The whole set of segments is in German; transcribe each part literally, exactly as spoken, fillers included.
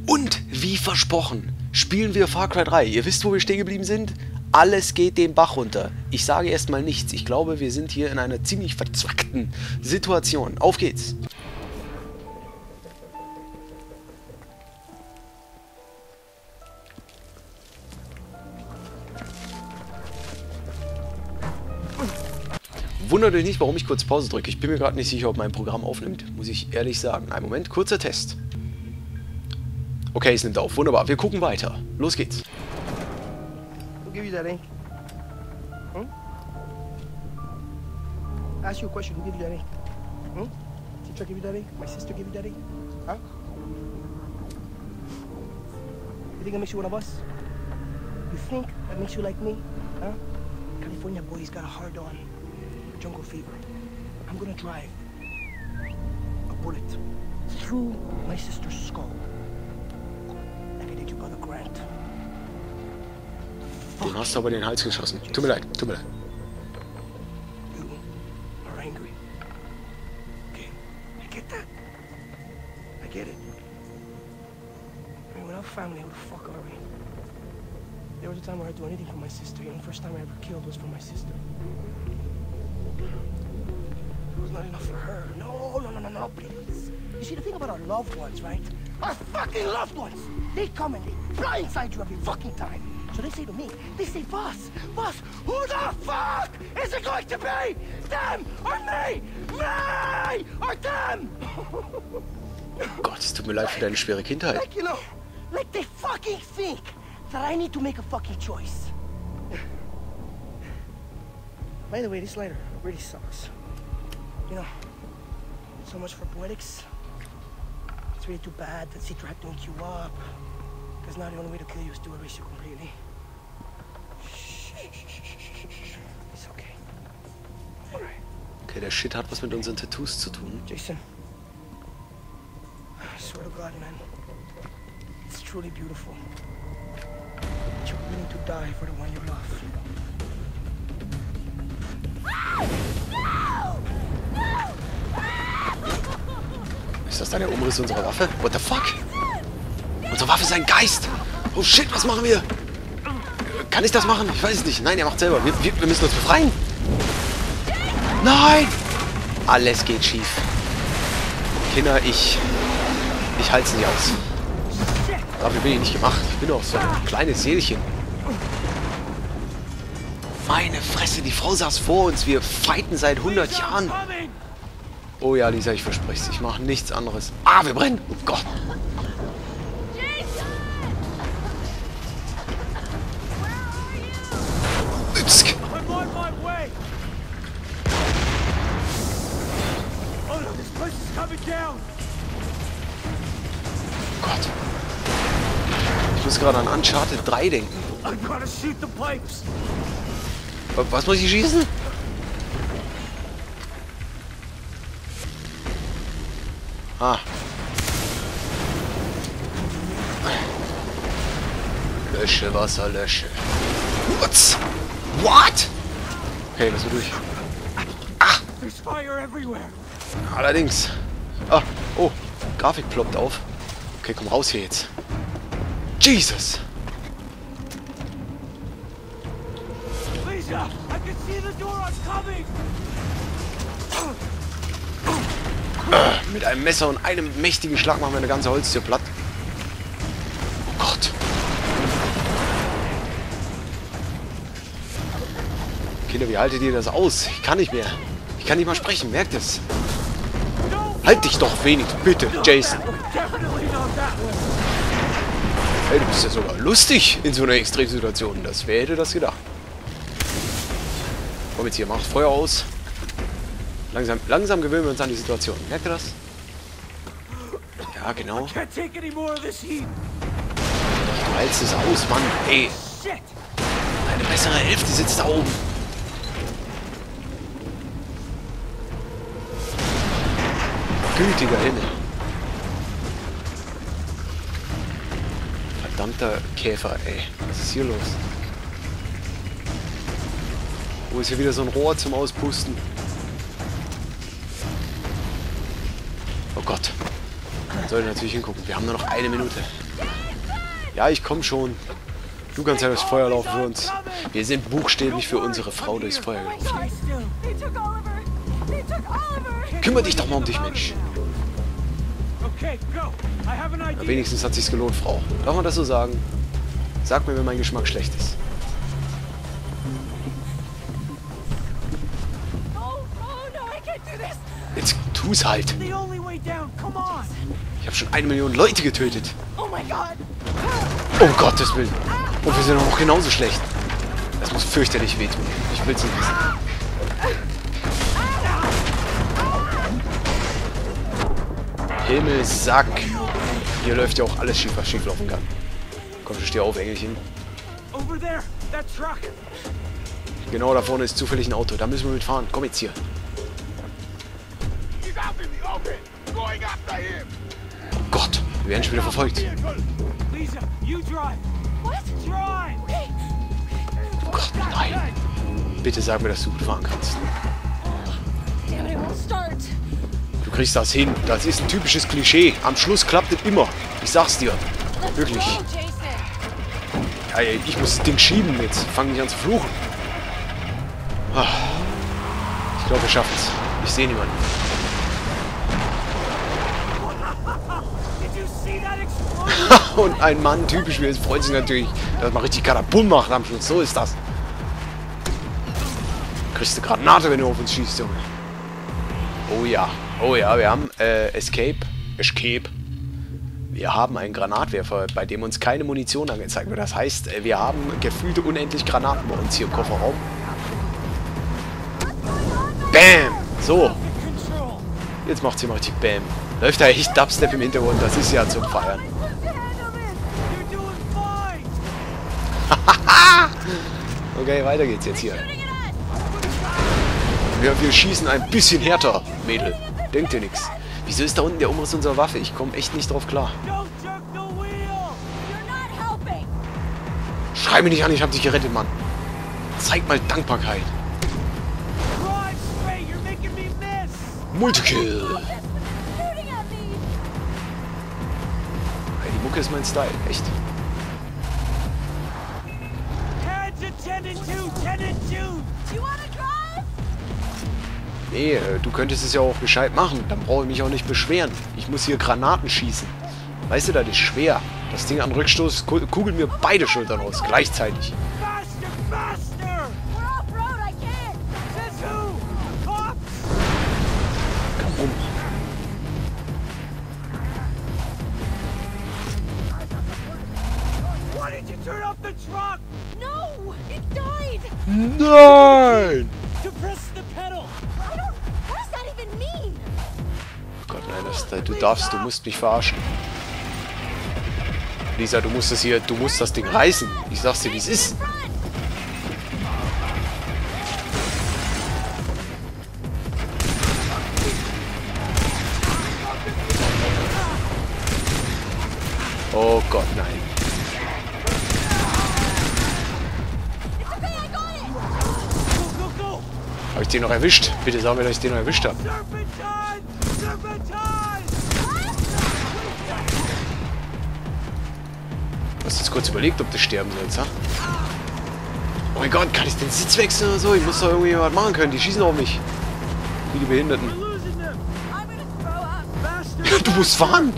Und wie versprochen, spielen wir Far Cry drei. Ihr wisst, wo wir stehen geblieben sind? Alles geht den Bach runter. Ich sage erstmal nichts. Ich glaube, wir sind hier in einer ziemlich verzwackten Situation. Auf geht's! Wundert euch nicht, warum ich kurz Pause drücke. Ich bin mir gerade nicht sicher, ob mein Programm aufnimmt. Muss ich ehrlich sagen. Einen Moment, kurzer Test. Okay, es nimmt auf. Wunderbar. Wir gucken weiter. Los geht's. Who gave you that ink? Hmm? I ask you a question. Who gave you that ink? Hmm? Teacher gave you that ink? My sister gave you that ink? Huh? You think that makes you one of us? You think that makes you like me? Huh? California boy's got a hard on. Jungle fever. I'm gonna drive a bullet through my sister's skull. Like I did your brother Grant. Den hast du aber in den Hals geschossen. Tut mir leid, tut mir leid. You are angry. Okay, I get that. I get it. I mean, without family, who the fuck are we? There was a time where I'd do anything for my sister. You know, the first time I ever killed was for my sister. It was not enough for her. No, no, no, no, no, please. You see, the thing about our loved ones, right? Our fucking loved ones! They come and they blindside you every fucking time. So they say to me, they say, Boss, Boss, who the fuck is it going to be? Them or me? Me or them? Gott, es tut mir leid für deine schwere Kindheit. Like, you know, like they fucking think that I need to make a fucking choice. By the way, this letter really sucks. You know, so much for poetics. It's really too bad that Citra had to wake you up. Because now the only way to kill you is to erase you completely. It's okay. Alright. Okay, der Shit hat was mit unseren Tattoos zu tun. Jason, I swear to God, man, it's truly beautiful. But you're willing to die for the one you love. Ist das dann der Umriss unserer Waffe? What the fuck? Unsere Waffe ist ein Geist! Oh shit, was machen wir? Kann ich das machen? Ich weiß es nicht. Nein, er macht selber. Wir, wir, wir müssen uns befreien. Nein! Alles geht schief. Kinder, ich... Ich halte es nicht aus. Dafür bin ich nicht gemacht. Ich bin doch so ein kleines Seelchen. Meine Fresse, die Frau saß vor uns. Wir fighten seit hundert Jahren. Oh ja, Lisa, ich verspreche es. Ich mache nichts anderes. Ah, wir brennen. Oh Gott. Übsk. Gott. Ich muss gerade an Uncharted drei denken. Was muss ich schießen? Ah. Lösche, Wasser, lösche. What? What? Okay, lass mal durch. Ah! Allerdings. Ah, oh, Grafik ploppt auf. Okay, komm raus hier jetzt. Jesus! Lisa, I can see the door coming. Äh, mit einem Messer und einem mächtigen Schlag machen wir eine ganze Holztür platt. Oh Gott. Kinder, wie haltet ihr das aus? Ich kann nicht mehr. Ich kann nicht mal sprechen, merkt es. Halt dich doch wenigstens, bitte, Jason. Hey, du bist ja sogar lustig in so einer Extremsituation. Das, wer hätte das gedacht? Komm jetzt hier, macht Feuer aus. Langsam, langsam gewöhnen wir uns an die Situation. Merkt ihr das? Ja, genau. Du hältst es aus, Mann. Ey. Eine bessere Hälfte sitzt da oben. Gütiger Himmel. Verdammter Käfer, ey. Was ist hier los? Wo ist hier wieder so ein Rohr zum Auspusten? Oh Gott. Sollte natürlich hingucken. Wir haben nur noch eine Minute. Ja, ich komme schon. Du kannst ja durchs Feuer laufen für uns. Wir sind buchstäblich für unsere Frau durchs Feuer gelaufen. Kümmere dich doch mal um dich, Mensch. Na, wenigstens hat sich's gelohnt, Frau. Darf man das so sagen? Sag mir, wenn mein Geschmack schlecht ist. Jetzt tu's halt. Ich habe schon eine Million Leute getötet. Um Gottes Willen. Und wir sind auch noch genauso schlecht. Das muss fürchterlich wehtun. Ich will's nicht wissen. Himmelsack. Hier läuft ja auch alles schief, was schief laufen kann. Komm, steh auf, Engelchen. Genau da vorne ist zufällig ein Auto. Da müssen wir mitfahren. Komm jetzt hier. Oh Gott, wir werden schon wieder verfolgt. Oh Gott, nein. Bitte sag mir, dass du gut fahren kannst. Du kriegst das hin. Das ist ein typisches Klischee. Am Schluss klappt es immer. Ich sag's dir. Wirklich. Ja, ich muss das Ding schieben jetzt. Fang nicht an zu fluchen. Ich glaube, wir schaffen es. Ich sehe niemanden. Und ein Mann, typisch wie es, freut sich natürlich, dass man richtig Karabum macht am Schluss. So ist das. Kriegst du Granate, wenn du auf uns schießt, Junge. Oh ja. Oh ja, wir haben äh, Escape. Escape. Wir haben einen Granatwerfer, bei dem uns keine Munition angezeigt wird. Das heißt, wir haben gefühlte unendlich Granaten bei uns hier im Kofferraum. Bam! So. Jetzt macht's hier mal richtig Bam. Läuft da echt Dubstep im Hintergrund. Das ist ja zum Feiern. Okay, weiter geht's jetzt hier. Wir, wir schießen ein bisschen härter, Mädel. Denkt dir nichts. Wieso ist da unten der Umriss unserer Waffe? Ich komme echt nicht drauf klar. Schrei mich nicht an, ich hab dich gerettet, Mann. Zeig mal Dankbarkeit. Multikill. Hey, die Mucke ist mein Style, echt. Nee, du könntest es ja auch gescheit machen. Dann brauche ich mich auch nicht beschweren. Ich muss hier Granaten schießen. Weißt du, das ist schwer. Das Ding an Rückstoß kugelt mir beide Schultern aus, gleichzeitig. Komm rum. Nein! Oh Gott, nein, das, du darfst, du musst mich verarschen. Lisa, du musst das hier, du musst das Ding reißen. Ich sag's dir, wie es ist. Oh Gott, nein. Habe ich den noch erwischt? Bitte sag mir, dass ich den noch erwischt habe. Du hast jetzt kurz überlegt, ob du sterben sollst, ha? Oh mein Gott, kann ich den Sitz wechseln oder so? Ich muss doch irgendwie was machen können. Die schießen auf mich. Wie die Behinderten. Du musst fahren!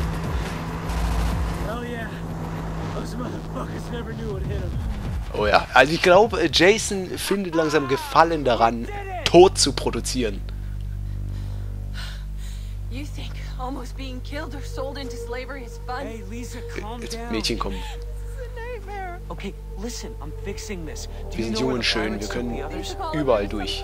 Oh ja, also ich glaube, Jason findet langsam Gefallen daran, Tod zu produzieren. Jetzt Mädchen kommen. Wir sind jung und schön, wir können überall durch.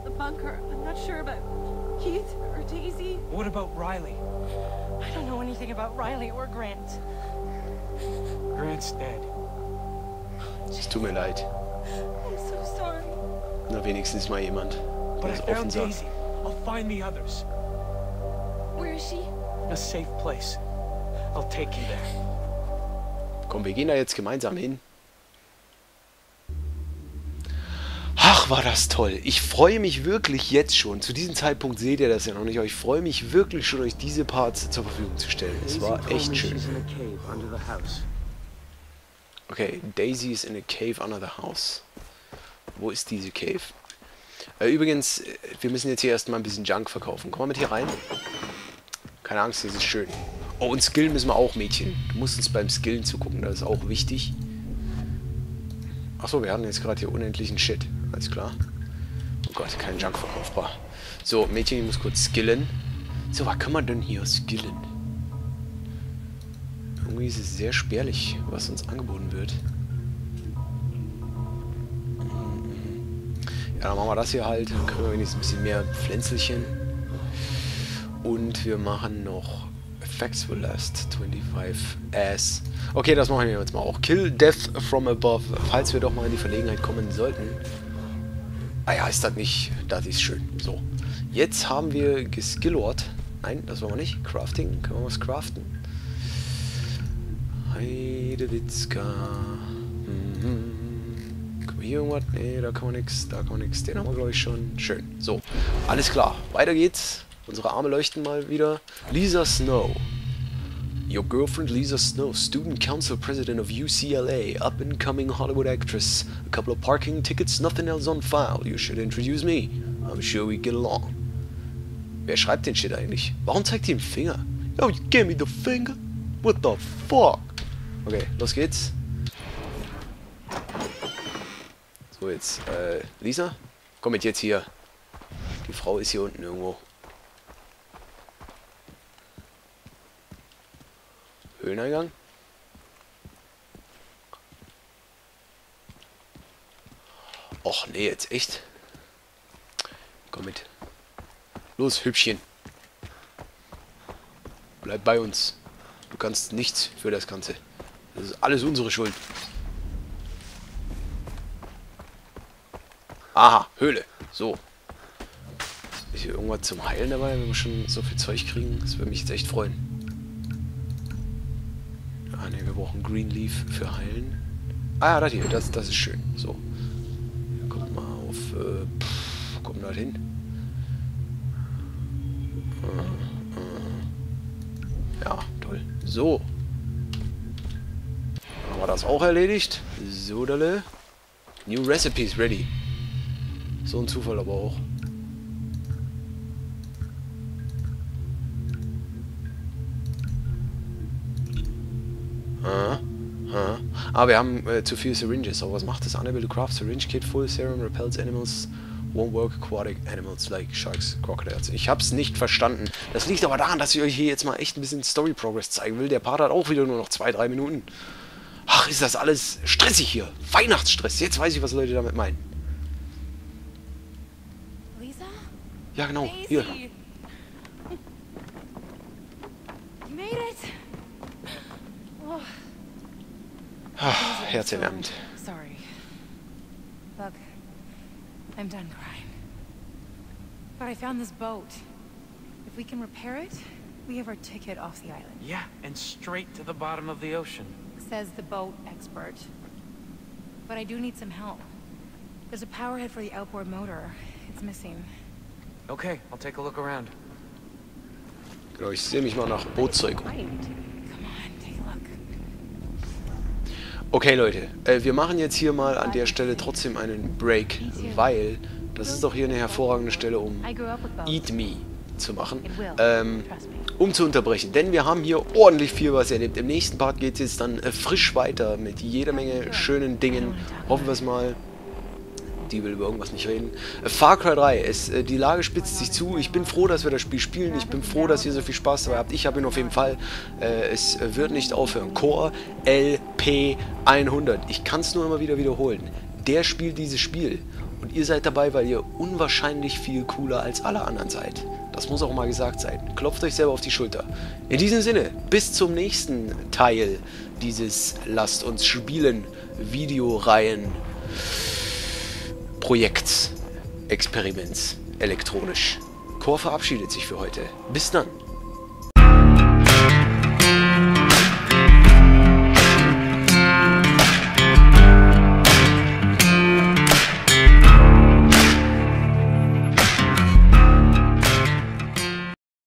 What about Riley? I don't know anything about Riley or Grant. Grant's dead. Es tut mir leid. I'm so sorry. Na, wenigstens mal jemand, der es offen sagt. I'll find the others. Where is she? A safe place. I'll take you there. Komm, wir gehen da jetzt gemeinsam hin. Ach Ach, war das toll. Ich freue mich wirklich jetzt schon. Zu diesem Zeitpunkt seht ihr das ja noch nicht, aber ich freue mich wirklich schon, euch diese Parts zur Verfügung zu stellen. Es war echt schön. Okay, Daisy is in a cave under the house. Wo ist diese Cave? Äh, übrigens, wir müssen jetzt hier erstmal ein bisschen Junk verkaufen. Komm mal mit hier rein. Keine Angst, das ist schön. Oh, und skillen müssen wir auch, Mädchen. Du musst uns beim Skillen zugucken, das ist auch wichtig. Achso, wir hatten jetzt gerade hier unendlichen Shit. Alles klar. Oh Gott, kein Junk verkaufbar. So, Mädchen, ich muss kurz skillen. So, was kann man denn hier skillen? Irgendwie ist es sehr spärlich, was uns angeboten wird. Ja, dann machen wir das hier halt. Dann kriegen wir wenigstens ein bisschen mehr Pflänzelchen. Und wir machen noch Effects will last twenty-five as. Okay, das machen wir jetzt mal auch. Kill Death from above. Falls wir doch mal in die Verlegenheit kommen sollten. Ah ja, ist das nicht. Das ist schön. So. Jetzt haben wir geskillort. Nein, das wollen wir nicht. Crafting. Können wir was craften? Heidewitzka. Mhm. Können wir hier irgendwas? Nee, da kann man nichts. Da kann man nichts. Den haben wir, glaube ich, schon. Schön. So. Alles klar. Weiter geht's. Unsere Arme leuchten mal wieder. Lisa Snow. Your girlfriend Lisa Snow, Student Council President of U C L A, up-and-coming Hollywood actress. A couple of parking tickets, nothing else on file. You should introduce me. I'm sure we get along. Wer schreibt den Shit eigentlich? Warum zeigt die den Finger? Oh, you gave me the finger? What the fuck? Okay, los geht's. So, jetzt, äh, Lisa? Komm mit jetzt hier. Die Frau ist hier unten irgendwo. Höhleneingang? Och nee, jetzt echt? Komm mit. Los, Hübschen. Bleib bei uns. Du kannst nichts für das Ganze. Das ist alles unsere Schuld. Aha, Höhle. So. Ist hier irgendwas zum Heilen dabei, wenn wir schon so viel Zeug kriegen? Das würde mich jetzt echt freuen. Ah ne, wir brauchen Green Leaf für Heilen. Ah ja, das hier, das, das ist schön. So. Kommt mal auf. Äh, pff, wo kommt da hin? Äh, äh. Ja, toll. So. Dann haben wir das auch erledigt. So, dalle. New Recipes ready. So ein Zufall aber auch. Ah, ah. ah, wir haben äh, zu viele Syringes. Aber was macht das? Unable to craft syringe kit full serum repels animals. Won't work aquatic animals like sharks, crocodiles. Ich hab's nicht verstanden. Das liegt aber daran, dass ich euch hier jetzt mal echt ein bisschen Story Progress zeigen will. Der Part hat auch wieder nur noch zwei, drei Minuten. Ach, ist das alles stressig hier. Weihnachtsstress. Jetzt weiß ich, was Leute damit meinen. Lisa? Ja, genau. Daisy. Hier. You made it. Oh. Ach, herzerwärmend. Sorry. Look, I'm done crying. But I found this boat. If we can repair it, we have our ticket off the island. Yeah, and straight to the bottom of the ocean. Says the boat expert. But I do need some help. There's a power head for the outboard motor. It's missing. Okay, I'll take a look around. Genau, ich sehe mich mal nach Bootzeug um. Come on, take a look. Okay, Leute, äh, wir machen jetzt hier mal an der Stelle trotzdem einen Break, weil das ist doch hier eine hervorragende Stelle, um Eat Me zu machen, ähm, um zu unterbrechen. Denn wir haben hier ordentlich viel was erlebt. Im nächsten Part geht es jetzt dann äh, frisch weiter mit jeder Menge schönen Dingen. Hoffen wir es mal. Die will über irgendwas nicht reden. Äh, Far Cry drei, es, äh, die Lage spitzt sich zu. Ich bin froh, dass wir das Spiel spielen. Ich bin froh, dass ihr so viel Spaß dabei habt. Ich habe ihn auf jeden Fall. Äh, es wird nicht aufhören. Core L P hundert. Ich kann es nur immer wieder wiederholen. Der spielt dieses Spiel. Und ihr seid dabei, weil ihr unwahrscheinlich viel cooler als alle anderen seid. Das muss auch mal gesagt sein. Klopft euch selber auf die Schulter. In diesem Sinne, bis zum nächsten Teil dieses Lasst uns spielen Videoreihen Projekts, Experiments, elektronisch. Core verabschiedet sich für heute. Bis dann.